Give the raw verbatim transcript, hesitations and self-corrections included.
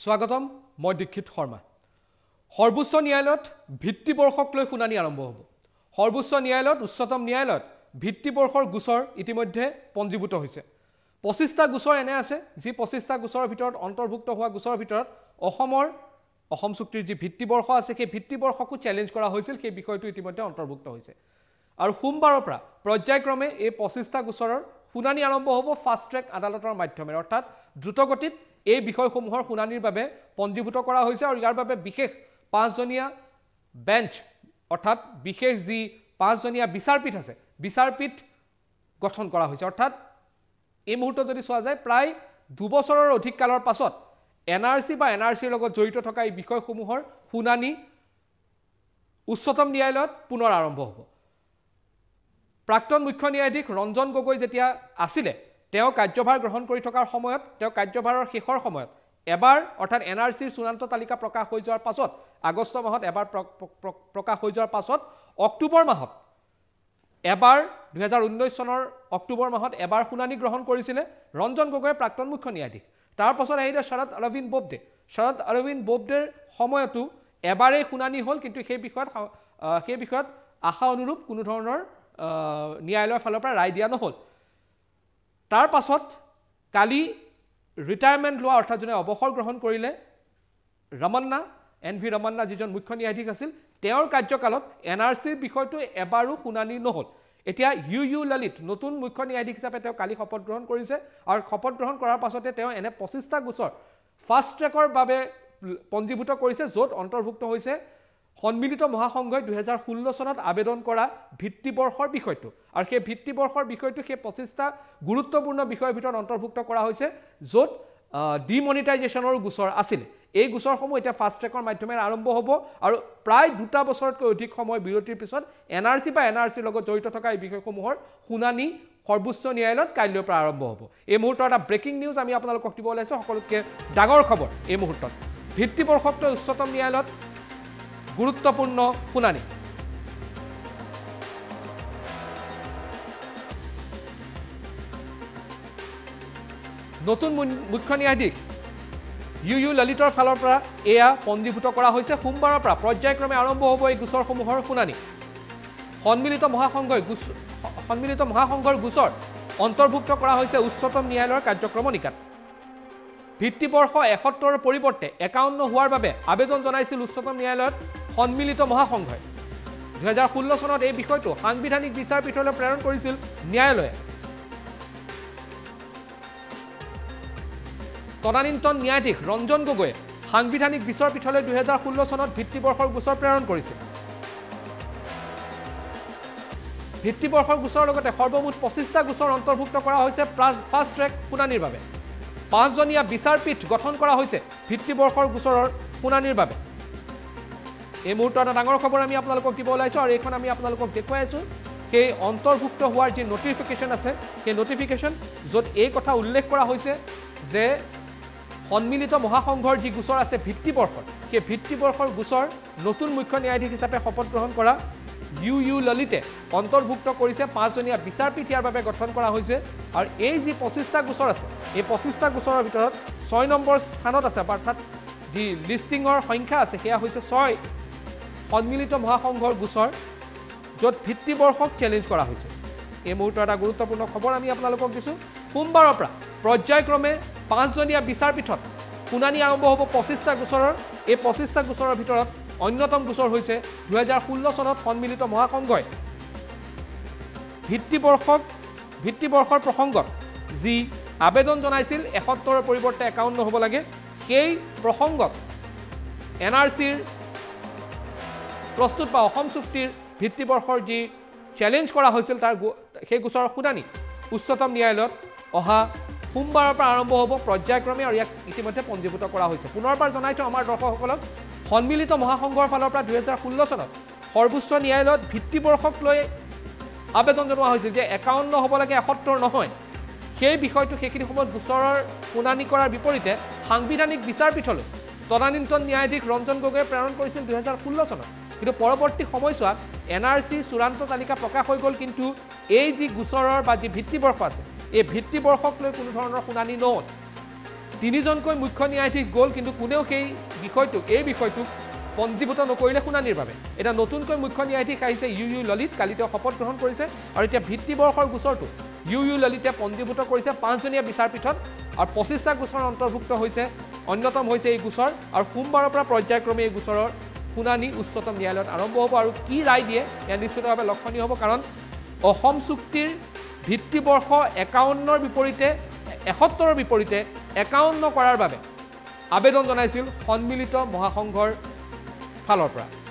স্বাগতম মই দীক্ষিত শৰ্মা সৰ্বোচ্চ ন্যায়ালয়ত ভিত্তিবৰ্ষক লৈ শুনানি আৰম্ভ হ'ব সৰ্বোচ্চ ন্যায়ালয়ত উচ্চতম ন্যায়ালয়ত ভিত্তিবৰ্ষৰ গোচৰ ইতিমধ্যে পঞ্জীভূত হৈছে পঁচিছটা গোচৰ এনে আছে যি পঁচিছটা গোচৰৰ ভিতৰত অন্তৰ্ভুক্ত হোৱা গোচৰৰ ভিতৰত অসমৰ অসম চুক্তিৰ যি ভিত্তিবৰ্ষ আছে সেই ভিত্তিবৰ্ষকো চ্যালেঞ্জ কৰা হৈছিল সেই বিষয়টো ইতিমধ্যে অন্তৰ্ভুক্ত হৈছে আৰু সোমবাৰৰ পৰা পৰ্যায়ক্ৰমে এই পঁচিছটা গোচৰৰ শুনানি আৰম্ভ হ'ব ফাষ্ট ট্ৰেক আদালতৰ মাধ্যমেৰে অৰ্থাৎ দ্ৰুতগতিত এই বিষয়সমূহৰ শুনানিৰ বাবে পঞ্জীভূত কৰা হৈছে আৰু ইয়াৰ বাবে বিশেষ পাঁচজনীয়া বেঞ্চ অৰ্থাৎ বিশেষ যি পাঁচজনীয়া বিচাৰপীঠ আছে বিচাৰপীঠ গঠন কৰা হৈছে অৰ্থাৎ এই মুহূৰ্তত যদি চোৱা যায় প্ৰায় দুবছৰৰ অধিক কালৰ পাছত এনআৰসি বা এনআৰসিৰ লগত জড়িত থকা এই বিষয়সমূহৰ শুনানি উচ্চতম ন্যায়ালয়ত পুনৰ আৰম্ভ হ'ব প্ৰাক্তন মুখ্য ন্যায়াধীশ ৰঞ্জন গগৈ যেতিয়া আছিল তেওঁ কাৰ্যভাৰ গ্ৰহণ কৰি থকাৰ সময়ত তেওঁ কাৰ্যভাৰৰ শেষৰ সময়ত এবাৰ অৰ্থাৎ এনআৰসিৰ চূড়ান্ত তালিকা প্ৰকাশ হৈ যোৱাৰ পাছত আগষ্ট মাহত এবাৰ প্ৰকাশ হৈ যোৱাৰ পাছত অক্টোবৰ মাহত এবাৰ দুই হাজাৰ ঊনৈছ চনৰ অক্টোবৰ মাহত এবাৰ শুনানি গ্ৰহণ কৰিছিল ৰঞ্জন গগৈ প্ৰাক্তন মুখ্য ন্যায়াধীশ তাৰ পাছত আহিলে শৰদ অৰবিন্দ বোবডে শৰদ অৰবিন্দ বোবডেৰ সময়তো এবাৰে শুনানি হ'ল কিন্তু সেই বিষয়ত সেই বিষয়ত আশা অনুৰূপ কোনো ধৰণৰ ন্যায়ালয়ৰ ফালৰ পৰা ৰায় দিয়া নহল তাৰ পাছত কালি ৰিটায়াৰমেণ্ট লোৱা অৰ্থাৎ জনে অৱসৰ গ্ৰহণ কৰিলে ৰমন্না এন ভি ৰমন্না যিজন মুখ্য ন্যায়াধীশ আছিল তেওঁৰ কাৰ্যকালত এনআৰসিৰ বিষয়টো এবাৰো শুনানি নহল এতিয়া ইউ ইউ ললিত নতুন মুখ্য ন্যায়াধীশ হিচাপে তেওঁ কালি শপত গ্ৰহণ কৰিছে আৰু শপত গ্ৰহণ কৰাৰ পাছতে তেওঁ এনে পঁচিছটা গোচৰ ফাষ্ট ট্ৰেকৰ বাবে পঞ্জীভূত কৰিছে য'ত অন্তৰ্ভুক্ত হৈছে সন্মিলিত মহাসংঘই দুই হাজাৰ ষোল্ল চনত আবেদন কৰা ভিত্তিবৰ্ষৰ বিষয়টো আৰু সেই ভিত্তিবৰ্ষৰ বিষয়টো সেই পঁচিছটা গুৰুত্বপূৰ্ণ বিষয়ৰ ভিতৰত অন্তৰ্ভুক্ত কৰা হৈছে য'ত ডিমনিটাইজেশ্যনৰ গোচৰ আছিল এই গোচৰসমূহ এতিয়া ফাষ্ট ট্ৰেকৰ মাধ্যমেৰে আৰম্ভ হ'ব আৰু প্ৰায় দুটা বছৰতকৈ অধিক সময় বিৰতিৰ পিছত এনআৰসি বা এনআৰসিৰ লগত জড়িত থকা এই বিষয়সমূহৰ শুনানি সৰ্বোচ্চ ন্যায়ালয়ত কাইলৈৰ পৰা আৰম্ভ হ'ব এই মুহূৰ্তত এটা ব্ৰেকিং নিউজ আমি আপোনালোকক দিব ওলাইছোঁ সকলোতকৈ ডাঙৰ খবৰ এই মুহূৰ্তত ভিত্তিবৰ্ষক লৈ উচ্চতম ন্যায়ালয়ত গুৰুত্বপূৰ্ণ শুনানি নতুন মুখ্য ন্যায়াধীশ ইউ ইউ ললিতৰ ফালৰ পৰা এয়া পঞ্জীভূত কৰা হৈছে সোমবাৰৰ পৰা পৰ্যায়ক্ৰমে আৰম্ভ হ'ব এই গোচৰসমূহৰ শুনানি সন্মিলিত মহাসংঘই সন্মিলিত মহাসংঘৰ গোচৰ অন্তৰ্ভুক্ত কৰা হৈছে উচ্চতম ন্যায়ালয়ৰ কাৰ্যক্ৰমণিকাত ভিত্তিবৰ্ষ এসত্তৰৰ পৰিৱৰ্তে একাৱন্ন হোৱাৰ বাবে আবেদন জনাইছিল উচ্চতম ন্যায়ালয়ত সন্মিলিত মহাসংঘই দুই হাজাৰ ষোল্ল চনত এই বিষয়টো সাংবিধানিক বিচাৰপীঠলৈ প্ৰেৰণ কৰিছিল ন্যায়ালয়ে তদানীন্তন ন্যায়াধীশ ৰঞ্জন গগৈয়ে সাংবিধানিক বিচাৰপীঠলৈ দুই হাজাৰ ষোল্ল চনত ভিত্তিবৰ্ষৰ গোচৰ প্ৰেৰণ কৰিছিল ভিত্তিবৰ্ষৰ গোচৰৰ লগতে সৰ্বমুঠ পঁচিছটা গোচৰ অন্তৰ্ভুক্ত কৰা হৈছে ফাষ্ট ট্ৰেক শুনানিৰ বাবে পাঁচজনীয়া বিচাৰপীঠ গঠন কৰা হৈছে ভিত্তিবৰ্ষৰ গোচৰৰ শুনানিৰ বাবে এই মুহূৰ্তত এটা ডাঙৰ খবৰ আমি আপোনালোকক দিব ওলাইছোঁ আৰু এইখন আমি আপোনালোকক দেখুৱাই আছোঁ সেই অন্তৰ্ভুক্ত হোৱাৰ যি নটিফিকেশ্যন আছে সেই নটিফিকেশ্যন য'ত এই কথা উল্লেখ কৰা হৈছে যে সন্মিলিত মহাসংঘৰ যি গোচৰ আছে ভিত্তিবৰ্ষৰ সেই ভিত্তিবৰ্ষৰ গোচৰ নতুন মুখ্য ন্যায়াধীশ হিচাপে শপত গ্ৰহণ কৰা ইউ ইউ ললিতে অন্তৰ্ভুক্ত কৰিছে পাঁচজনীয়া বিচাৰপীঠ ইয়াৰ বাবে গঠন কৰা হৈছে আৰু এই যি পঁচিছটা গোচৰ আছে এই পঁচিছটা গোচৰৰ ভিতৰত ছয় নম্বৰ স্থানত আছে অৰ্থাৎ যি লিষ্টিঙৰ সংখ্যা আছে সেয়া হৈছে ছয় সন্মিলিত মহাসংঘৰ গোচৰ য'ত ভিত্তিবৰ্ষক চেলেঞ্জ কৰা হৈছে এই মুহূৰ্তত এটা গুৰুত্বপূৰ্ণ খবৰ আমি আপোনালোকক দিছোঁ সোমবাৰৰ পৰা পৰ্যায়ক্ৰমে পাঁচজনীয়া বিচাৰপীঠত শুনানি আৰম্ভ হ'ব পঁচিছটা গোচৰৰ এই পঁচিছটা গোচৰৰ ভিতৰত অন্যতম গোচৰ হৈছে দুই হাজাৰ ষোল্ল চনত সন্মিলিত মহাসংঘই ভিত্তিবৰ্ষক ভিত্তিবৰ্ষৰ প্ৰসংগত যি আবেদন জনাইছিল এসত্তৰৰ পৰিৱৰ্তে একাৱন্ন হ'ব লাগে সেই প্ৰসংগত এন আৰ চিৰ প্ৰস্তুত বা অসম চুক্তিৰ ভিত্তিবৰ্ষৰ যি চেলেঞ্জ কৰা হৈছিল তাৰ সেই গোচৰৰ শুনানি উচ্চতম ন্যায়ালয়ত অহা সোমবাৰৰ পৰা আৰম্ভ হ'ব পৰ্যায়ক্ৰমে আৰু ইয়াক ইতিমধ্যে পঞ্জীভূত কৰা হৈছে পুনৰবাৰ জনাইছো আমাৰ দৰ্শকসকলক সন্মিলিত মহাসংঘৰ ফালৰ পৰা দুই হাজাৰ ষোল্ল চনত সৰ্বোচ্চ ন্যায়ালয়ত ভিত্তিবৰ্ষক লৈ আবেদন জনোৱা হৈছিল যে একাৱন্ন হ'ব লাগে এসত্তৰ নহয় সেই বিষয়টো সেইখিনি সময়ত গোচৰৰ শুনানি কৰাৰ বিপৰীতে সাংবিধানিক বিচাৰপীঠলৈ তদানীন্তন ন্যায়াধীশ ৰঞ্জন গগৈয়ে প্ৰেৰণ কৰিছিল দুই হাজাৰ ষোল্ল চনত কিন্তু পৰৱৰ্তী সময়ছোৱাত এন আৰ চি চূড়ান্ত তালিকা প্ৰকাশ হৈ গ'ল কিন্তু এই যি গোচৰৰ বা যি ভিত্তিবৰ্ষ আছে এই ভিত্তিবৰ্ষক লৈ কোনো ধৰণৰ শুনানি নহ'ল তিনিজনকৈ মুখ্য ন্যায়াধীশ গ'ল কিন্তু কোনেও সেই বিষয়টোক এই বিষয়টোক পঞ্জীভূত নকৰিলে শুনানিৰ বাবে এটা নতুনকৈ মুখ্য ন্যায়াধীশ আহিছে ইউ ইউ ললিত কালি তেওঁ শপত গ্ৰহণ কৰিছে আৰু এতিয়া ভিত্তিবৰ্ষৰ গোচৰটো ইউ ইউ ললিতে পঞ্জীভূত কৰিছে পাঁচজনীয়া বিচাৰপীঠত আৰু পঁচিছটা গোচৰ অন্তৰ্ভুক্ত হৈছে অন্যতম হৈছে এই গোচৰ আৰু সোমবাৰৰ পৰা পৰ্যায়ক্ৰমে এই গোচৰৰ শুনানি উচ্চতম ন্যায়ালয়ত আৰম্ভ হ'ব আৰু কি ৰায় দিয়ে এয়া নিশ্চিতভাৱে লক্ষণীয় হ'ব কাৰণ অসম চুক্তিৰ ভিত্তিবৰ্ষ একাৱন্নৰ বিপৰীতে এসত্তৰৰ বিপৰীতে একাৱন্ন কৰাৰ বাবে আবেদন জনাইছিল সন্মিলিত মহাসংঘৰ ফালৰ পৰা